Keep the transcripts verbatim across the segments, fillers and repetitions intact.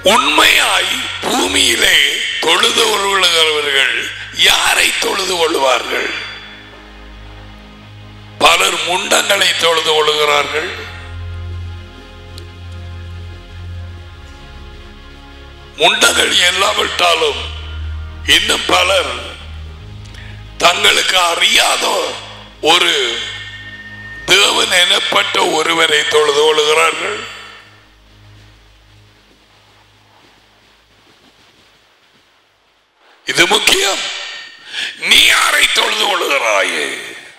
உண்மையாய் பூமியிலே தொழுது கொள்ளுகிறவர்கள் யாரை தொழுது கொள்வார்கள்? பலர் முண்டங்களை தொழுது கொள்கிறார்கள். முண்டங்கள் எல்லாவிட்டாலும் இன்னும் பலர் தங்களுக்கு அறியாத ஒரு தேவன் எனப்பட்ட ஒருவரை தொழுது கொள்கிறார்கள். இது முக்கியம். நீ யாரை தொழுது கொள்கிறாயே?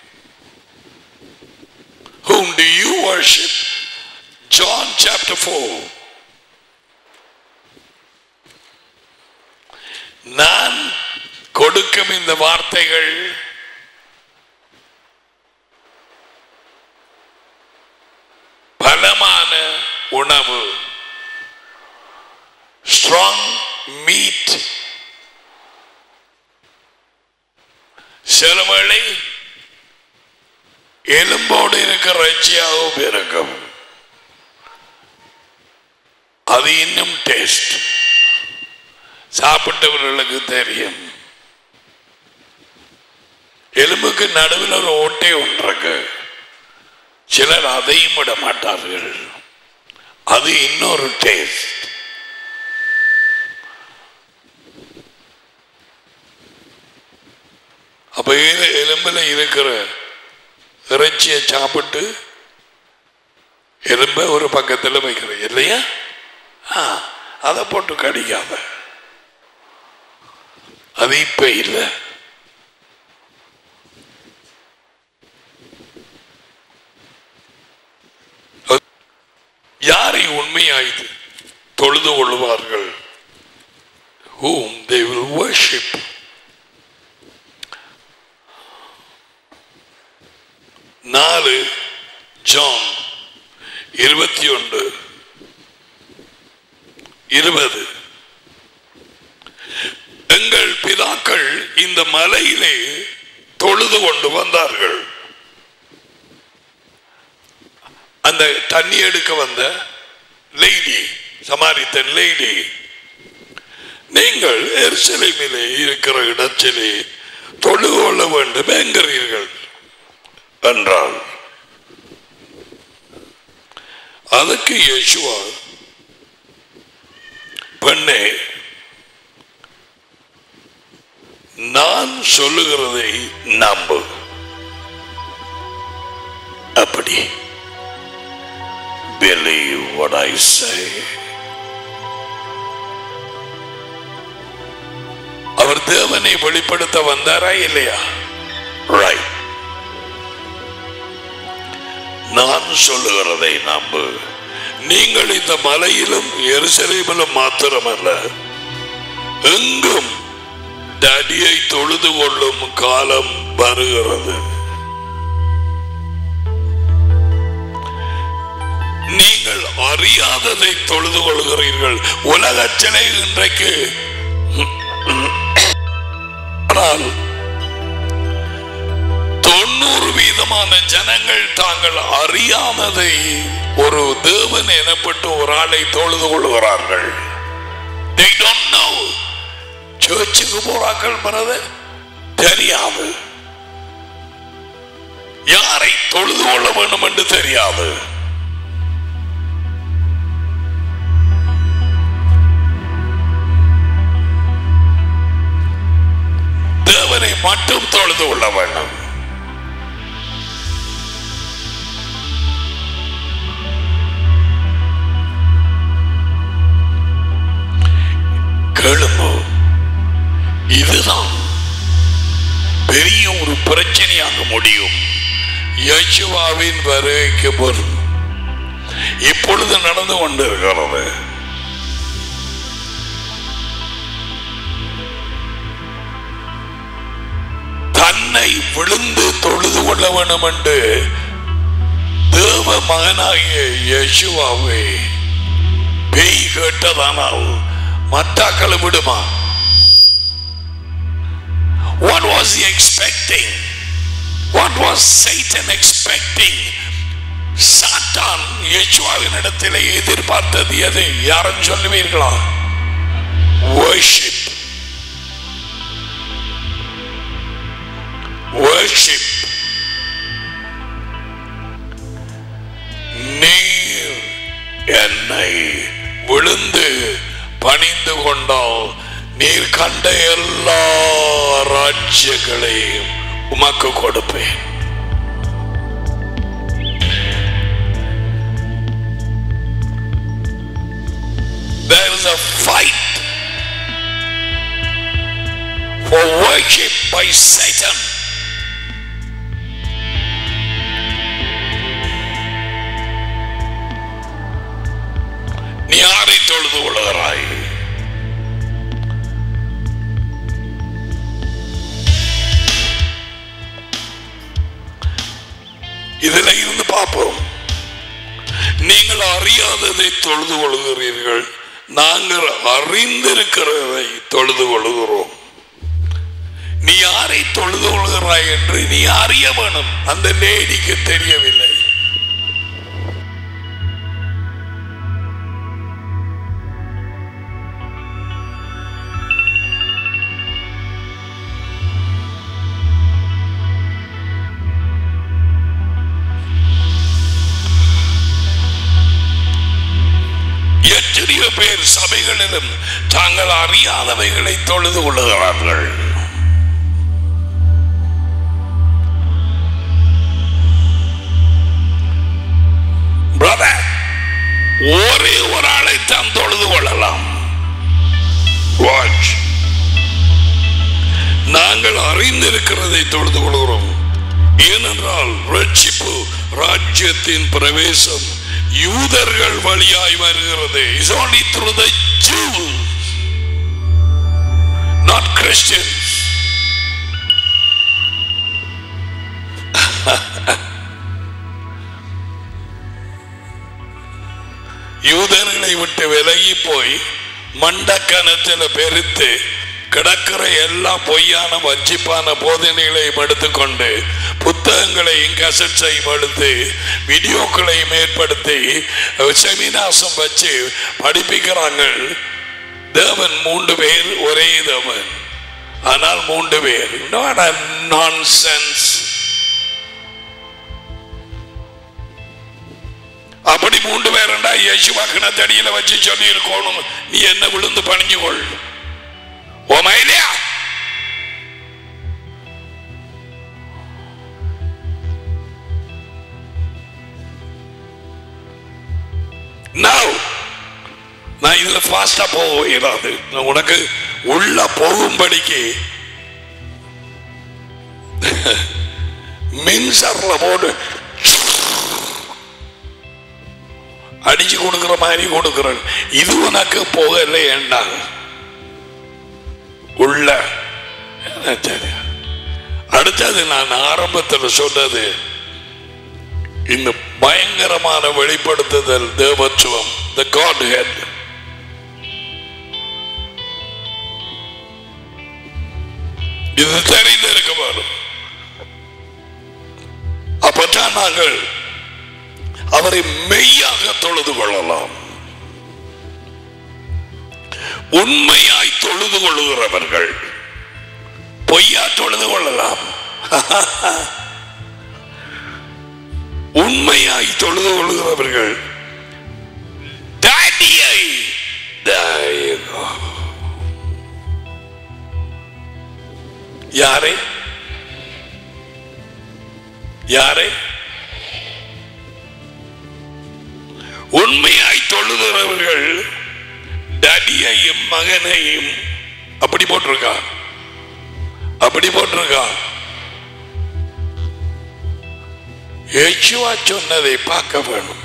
Whom do you worship? John chapter four. நான் கொடுக்கும் இந்த வார்த்தைகள் பலமான உணவு, strong meat. சிலவேளை எலும்போடு இருக்கிற இறைச்சியாகவும் இருக்கும். அது இன்னும் டேஸ்ட். சாப்பிட்டவர்களுக்கு தெரியும். எலும்புக்கு நடுவில் ஒரு ஓட்டை ஒன்றிருக்கு. சிலர் அதையும் விட மாட்டார்கள். அது இன்னொரு டேஸ்ட். அப்ப எலும்புல இருக்கிற இறைச்சியை சாப்பிட்டு எலும்பை ஒரு பக்கத்தில் வைக்கிற இல்லையா? அதை போட்டு கடிக்காம. அது இப்ப இல்லை. யாரை உண்மையாய்து தொழுது கொள்வார்கள்? Whom they will worship. நாலு ஜான் இருபத்தி ஒன்று இருபது. எங்கள் பிதாக்கள் இந்த மலையிலே தொழுது கொண்டு வந்தார்கள். அந்த தண்ணி எடுக்க வந்த லேடி, சமாரித்தன் லேடி, நீங்கள் எருசலேமிலே இருக்கிற இடத்திலே தொழுது கொள்ள வேண்டும் என்கிறீர்கள் என்றால், அதுக்கு இயேசுவா, பெண்ணே, நான் சொல்லுகிறதை நம்பு. அப்படி believe what I say. அவர் தேவனை வெளிப்படுத்த வந்தாரா இல்லையா? ரைட். நான் சொல்லுகிறதை நம்பு. நீங்கள் இந்த மலையிலும் எருசலேமிலும் மாத்திரமல்ல, எங்கும் டடியை தொழுது கொள்ளும் காலம் வருகிறது. நீங்கள் அறியாததை தொழுது கொள்கிறீர்கள். உலகத்திலே இன்றைக்கு தொண்ணூறு வீதமான ஜனங்கள் தாங்கள் அறியாததை ஒரு தேவன் எனப்பட்ட ஒரு ஆளை தொழுது கொள்கிறார்கள். They don't know. சர்ச்சுக்கு போறாக்கள் மனது தெரியாது. யாரை தொழுது கொள்ள வேண்டும் என்று தெரியாது. தேவனை மட்டும் தொழுது கொள்ள வேண்டும். கேளும்போ, இதுதான் பெரிய ஒரு பிரச்சனையாக முடியும். இயேசுவின் வருகைக்கு பொருள் இப்பொழுது நடந்து கொண்டிருக்கிறது. தன்னை விழுந்து தொழுது கொள்ள வேண்டும் என்று தேவ மகனாகிய இயேசுவை பேய் கேட்டதானால் மத்தாக்களை விடுமா? What was he expecting? What was Satan expecting? சாத்தான் இயேசுவின் இடத்திலே எதிர்பார்த்தது எது? யாரும் சொல்லுவீர்களா? worship. Worship. நீர் என்னை விழுந்து பணிந்து கொண்டால் நீர் கண்ட எல்லா ராஜ்யங்களையும் உமக்கு கொடுப்பேன். There is a fight for worship by Satan. நீ யாரை தொழுது கொள்கிறாய்? இதில் இருந்து பார்ப்போம். நீங்கள் அறியாததை தொழுது கொள்கிறீர்கள், நாங்கள் அறிந்திருக்கிறதை தொழுது கொள்கிறோம். நீ யாரை தொழுது கொள்கிறாய் என்று நீ அறிய வேணும். அந்த லேடிக்கு தெரியவில்லை. எத்தனையோ பேர் சபைகளிலும் தாங்கள் அறியாதவைகளை தொழுது கொள்ளுகிறார்கள். பிரதர், ஒரே ஒரு ஆளை தான் தொழுது கொள்ளலாம். நாங்கள் அறிந்திருக்கிறதை தொழுது கொள்கிறோம். ஏனென்றால் ரட்சிப்பு ராஜ்யத்தின் பிரவேசம் யூதர்கள் வழியாய் வருகிறது. It's only through the Jews, not Christians. யூதர்களை விட்டு விலகி போய் மண்டக்கணத்தில் பெருத்து கிடக்கிற எல்லா பொய்யான வஞ்சிப்பான போதனைகளையும் எடுத்துக்கொண்டு புத்தகங்களையும் கசட்ஸையும் எடுத்து வீடியோக்களையும் ஏற்படுத்தி செமினாசம் வச்சு படிப்பிக்கிறாங்க. தேவன் மூன்று பேர், ஒரே தேவன், ஆனால் மூன்று பேர். Not a nonsense. அப்படி மூன்று பேருண்டா இயேசுவா கிணத்தடியில வச்சு சொல்லி இருக்கணும், நீ என்ன விழுந்து பணிஞ்சுகொள். ஓமா இல்லையா? நான் இதுல ஃபாஸ்டா போகாது. உனக்கு உள்ள போகும்படிக்கு மின்சார போடு அடிச்சு கொடுக்கிற மாதிரி கொடுக்கிறேன். இது உனக்கு போகல ஏண்டா உள்ள. அடுத்தது நான் ஆரம்பத்தில் சொன்னது, இந்த பயங்கரமான வெளிப்படுத்துதல் தேவத்துவம், the Godhead. இது தெரிந்திருக்க வேண்டும். அப்பதான் நாங்கள் அவரை மெய்யாக தொழுது கொள்ளலாம். உண்மையாய் தொழுது கொள்ளுகிறவர்கள் பொய்யா தொழுது கொள்ளலாம். உண்மையாய் தொழுது கொள்ளுகிறவர்கள் டாடியை யாரை யாரை உண்மையாய் தொழுகிறவர்கள் டாடியையும் மகனையும் அப்படி போட்டிருக்கா அப்படி போட்டிருக்கா யேசுவா சொன்னதை பார்க்க வேணும்.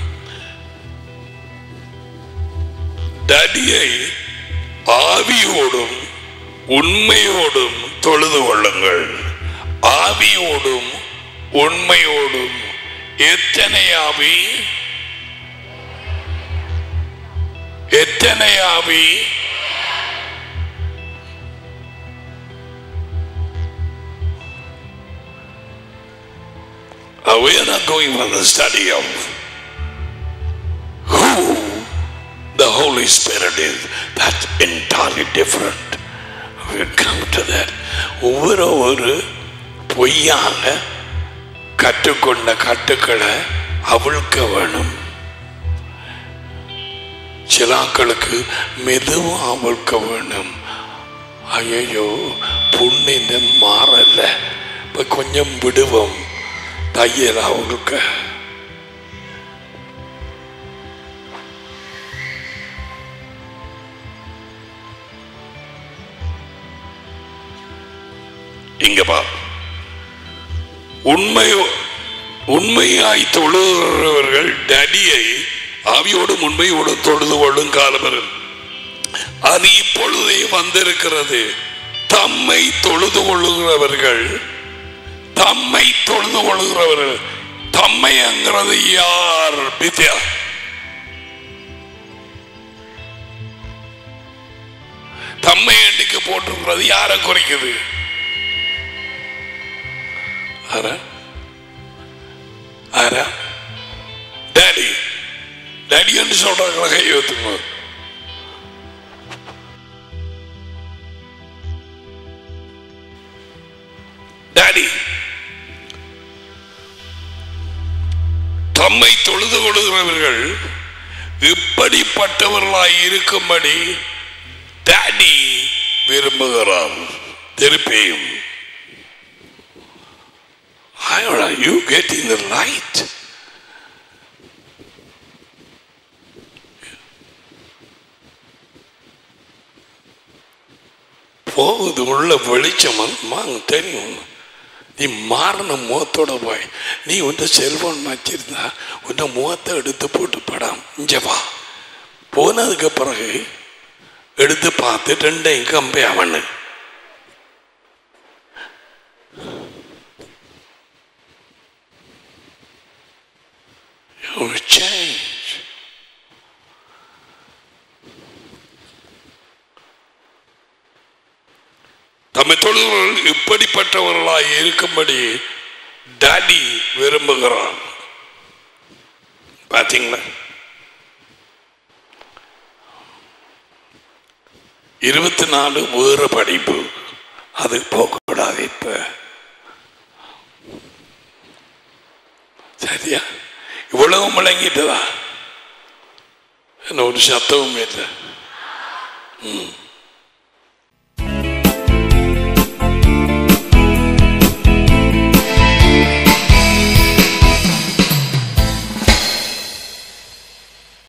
டாடியை ஆவியோடும் உண்மையோடும் தொழுது கொள்ளுங்கள். ஆவியோடும் உண்மையோடும். எத்தனை ஆவி? எத்தனை ஆவி? Uh, we are not going for the study of who the Holy Holy Spirit is, that's entirely different. We'll come to that. ஒவ்வொரு ஒரு பொய்யாக கற்றுக்கொண்ட கட்டுக்களை அவிழ்க்க வேணும். சிலாக்களுக்கு மெதுவும் அவிழ்க்க வேணும். ஐயோ புண்ணிய மாறல, இப்ப கொஞ்சம் விடுவோம் தையல் அவங்களுக்கு. இங்கப்பா உண்மை உண்மையாய் தொழுகிறவர்கள் டடியை ஆவியோடும் உண்மையோடு தொழுது கொள்ளும் காலம் அது இப்பொழுதே வந்திருக்கிறது. தம்மை தொழுது கொள்ளுகிறவர்கள் தம்மை தொழுது கொள்ளுகிறவர்கள் தம்மைங்கிறது யார்? வித்யா தம்மை எண்ணிக்கை போட்டிருக்கிறது யாரை குறைக்குது? டாடி டாடி என்று சொல்றாங்களா? கை வைத்துங்க. டாடி தம்மை தொழுது கொள்கிறவர்கள் இப்படிப்பட்டவர்களாய் இருக்கும்படி டாடி விரும்புகிறார். திருப்பியும் are you getting the light? போகுது உள்ள வெளிச்சம் தெரியும். நீ மாறின முகத்தோட போய் நீ உன்ன செல்போன் வச்சிருந்தா உன்ன முகத்தை எடுத்து போட்டு படம் இஞ்சவா போனதுக்கு பிறகு எடுத்து பார்த்து ரெண்டையும் கம்பே அவனு change. தம்மை தொழுகிறவர்கள் இப்படிப்பட்டவர்களாய் இருக்கும்படி டாடி விரும்புகிறார். பாத்தீங்களா? இருபத்தி நாலு வேறு படிப்பு அது போகக்கூடாது. இப்ப சரியா? இவ்வளவு முழங்கிட்டதா? என்ன ஒரு சத்தமும் இல்லை. ம்